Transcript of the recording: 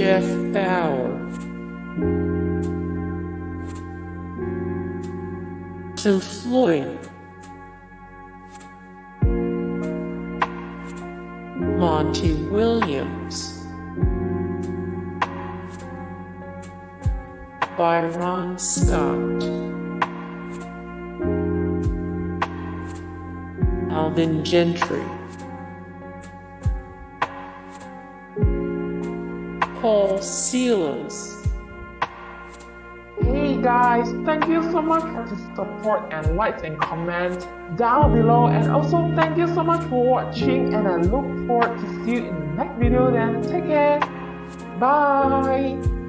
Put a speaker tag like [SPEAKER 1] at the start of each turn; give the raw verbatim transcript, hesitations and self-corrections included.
[SPEAKER 1] Jeff Bauer, to Floyd, Monty Williams, Byron Scott, Alvin Gentry, Paul Silas.
[SPEAKER 2] Hey guys, thank you so much for the support and likes and comments down below, and also thank you so much for watching, and I look forward to see you in the next video. Then take care, bye.